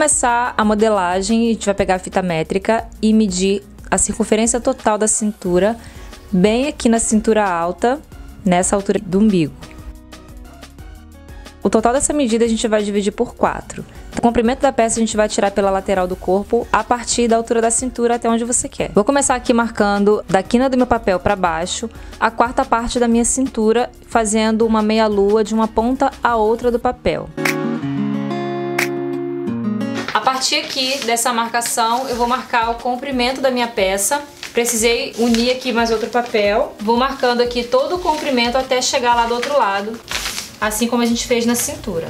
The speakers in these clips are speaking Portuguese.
começar a modelagem, a gente vai pegar a fita métrica e medir a circunferência total da cintura, bem aqui na cintura alta, nessa altura do umbigo. O total dessa medida a gente vai dividir por 4. O comprimento da peça a gente vai tirar pela lateral do corpo a partir da altura da cintura até onde você quer. Vou começar aqui marcando da quina do meu papel para baixo a quarta parte da minha cintura, fazendo uma meia-lua de uma ponta a outra do papel. A partir aqui dessa marcação eu vou marcar o comprimento da minha peça. Precisei unir aqui mais outro papel. Vou marcando aqui todo o comprimento até chegar lá do outro lado, assim como a gente fez na cintura.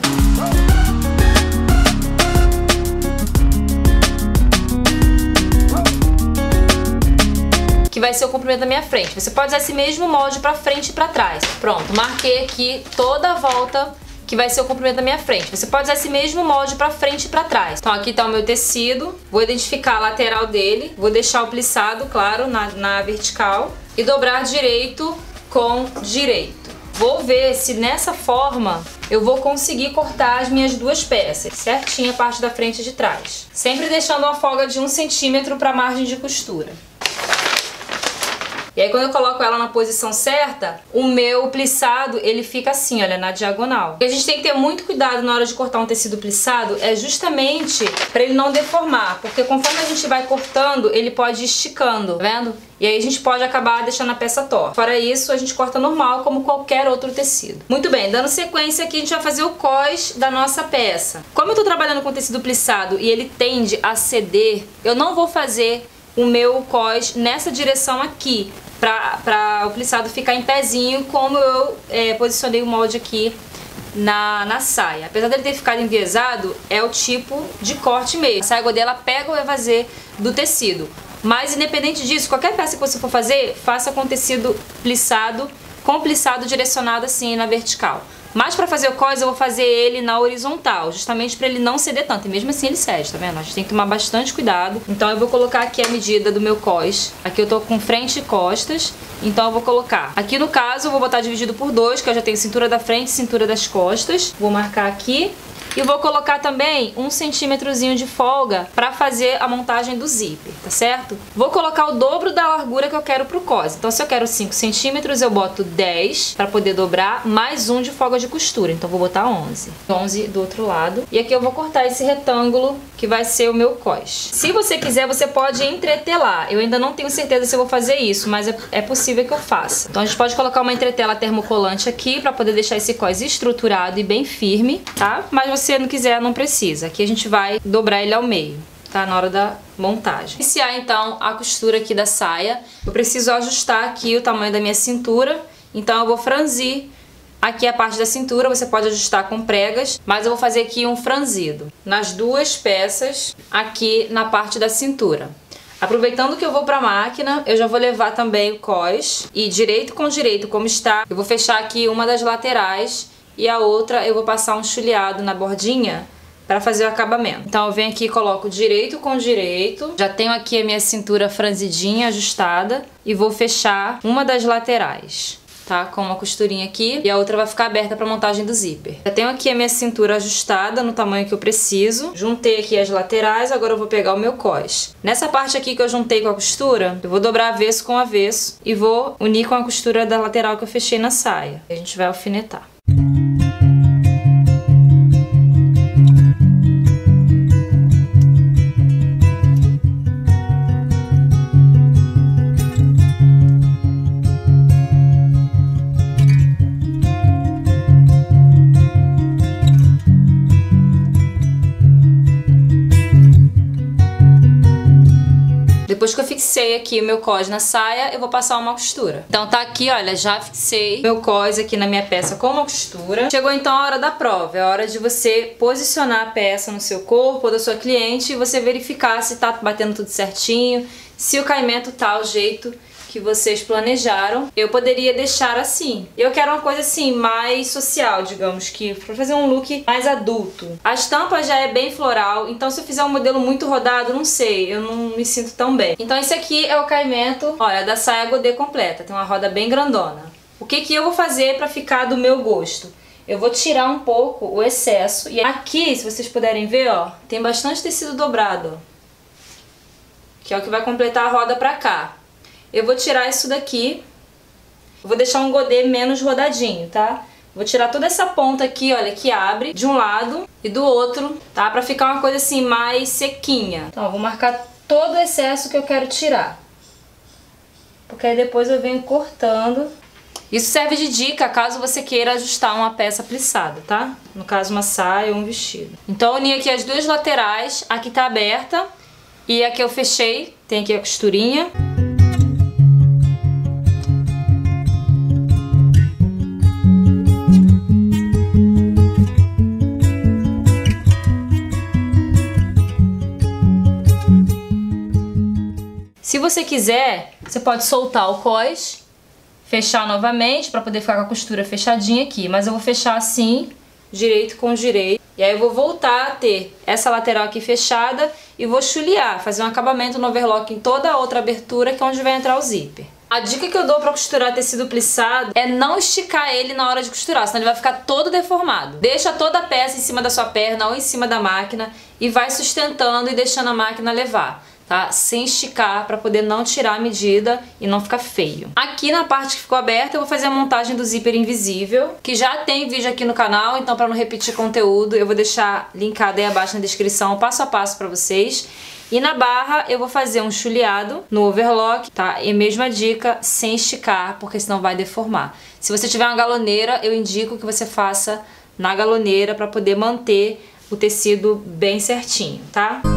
Que vai ser o comprimento da minha frente. Você pode usar esse mesmo molde pra frente e pra trás. Pronto, marquei aqui toda a volta que vai ser o comprimento da minha frente. Você pode usar esse mesmo molde pra frente e pra trás. Então aqui tá o meu tecido, vou identificar a lateral dele, vou deixar o plissado, claro, na vertical e dobrar direito com direito. Vou ver se nessa forma eu vou conseguir cortar as minhas duas peças, certinho a parte da frente e de trás. Sempre deixando uma folga de 1 centímetro para a margem de costura. E aí quando eu coloco ela na posição certa, o meu plissado ele fica assim, olha, na diagonal. O que a gente tem que ter muito cuidado na hora de cortar um tecido plissado é justamente para ele não deformar, porque conforme a gente vai cortando, ele pode ir esticando, tá vendo? E aí a gente pode acabar deixando a peça torta. Fora isso, a gente corta normal, como qualquer outro tecido. Muito bem, dando sequência aqui, a gente vai fazer o cós da nossa peça. Como eu tô trabalhando com tecido plissado e ele tende a ceder, eu não vou fazer o meu cós nessa direção aqui, para o plissado ficar em pezinho, como eu posicionei o molde aqui na saia. Apesar dele ter ficado enviesado, é o tipo de corte mesmo. A saia godê, ela pega o evasê do tecido. Mas independente disso, qualquer peça que você for fazer, faça com tecido plissado, com plissado direcionado assim na vertical. Mas para fazer o cós eu vou fazer ele na horizontal, justamente para ele não ceder tanto. E mesmo assim ele cede, tá vendo? A gente tem que tomar bastante cuidado. Então eu vou colocar aqui a medida do meu cós. Aqui eu tô com frente e costas, então eu vou colocar. Aqui no caso eu vou botar dividido por 2, que eu já tenho cintura da frente e cintura das costas. Vou marcar aqui. E vou colocar também 1 centímetrozinho de folga para fazer a montagem do zíper, tá certo? Vou colocar o dobro da largura que eu quero pro cós. Então se eu quero 5 centímetros, eu boto 10 para poder dobrar, mais 1 de folga de costura. Então vou botar 11. 11 do outro lado. E aqui eu vou cortar esse retângulo que vai ser o meu cós. Se você quiser, você pode entretelar. Eu ainda não tenho certeza se eu vou fazer isso, mas é possível que eu faça. Então a gente pode colocar uma entretela termocolante aqui para poder deixar esse cós estruturado e bem firme, tá? Mas se você não quiser, não precisa. Aqui a gente vai dobrar ele ao meio, tá? Na hora da montagem. Iniciar então a costura aqui da saia. Eu preciso ajustar aqui o tamanho da minha cintura, então eu vou franzir aqui a parte da cintura. Você pode ajustar com pregas, mas eu vou fazer aqui um franzido nas duas peças aqui na parte da cintura. Aproveitando que eu vou pra máquina, eu já vou levar também o cós e direito com direito como está. Eu vou fechar aqui uma das laterais e a outra eu vou passar um chuleado na bordinha para fazer o acabamento. Então eu venho aqui e coloco direito com direito. Já tenho aqui a minha cintura franzidinha, ajustada. E vou fechar uma das laterais, tá? Com uma costurinha aqui. E a outra vai ficar aberta para montagem do zíper. Já tenho aqui a minha cintura ajustada no tamanho que eu preciso. Juntei aqui as laterais, agora eu vou pegar o meu cós. Nessa parte aqui que eu juntei com a costura, eu vou dobrar avesso com avesso e vou unir com a costura da lateral que eu fechei na saia. A gente vai alfinetar. Depois que eu fixei aqui o meu cós na saia, eu vou passar uma costura. Então tá aqui, olha, já fixei meu cós aqui na minha peça com uma costura. Chegou então a hora da prova, é a hora de você posicionar a peça no seu corpo ou da sua cliente e você verificar se tá batendo tudo certinho, se o caimento tá ao jeito que vocês planejaram. Eu poderia deixar assim. Eu quero uma coisa assim, mais social, digamos, que pra fazer um look mais adulto. A estampa já é bem floral, então se eu fizer um modelo muito rodado, não sei, eu não me sinto tão bem. Então esse aqui é o caimento, olha, da saia godê completa. Tem uma roda bem grandona. O que que eu vou fazer pra ficar do meu gosto? eu vou tirar um pouco o excesso. E aqui, se vocês puderem ver, ó, tem bastante tecido dobrado, ó, que é o que vai completar a roda pra cá. Eu vou tirar isso daqui, eu vou deixar um godê menos rodadinho, tá? Vou tirar toda essa ponta aqui, olha, que abre de um lado e do outro, tá? Pra ficar uma coisa assim mais sequinha. Então, eu vou marcar todo o excesso que eu quero tirar, porque aí depois eu venho cortando. Isso serve de dica caso você queira ajustar uma peça plissada, tá? No caso, uma saia ou um vestido. Então, eu uni aqui as duas laterais, aqui tá aberta e aqui eu fechei, tem aqui a costurinha. Se você quiser, você pode soltar o cós, fechar novamente para poder ficar com a costura fechadinha aqui. Mas eu vou fechar assim, direito com direito. E aí eu vou voltar a ter essa lateral aqui fechada e vou chulear, fazer um acabamento no overlock em toda a outra abertura, que é onde vai entrar o zíper. A dica que eu dou para costurar tecido plissado é não esticar ele na hora de costurar, senão ele vai ficar todo deformado. Deixa toda a peça em cima da sua perna ou em cima da máquina e vai sustentando e deixando a máquina levar, tá? Sem esticar, para poder não tirar a medida e não ficar feio. Aqui na parte que ficou aberta eu vou fazer a montagem do zíper invisível, que já tem vídeo aqui no canal, então para não repetir conteúdo eu vou deixar linkado aí abaixo na descrição, passo a passo para vocês. E na barra eu vou fazer um chuleado no overlock, tá? E mesma dica, sem esticar, porque senão vai deformar. Se você tiver uma galoneira, eu indico que você faça na galoneira para poder manter o tecido bem certinho, tá?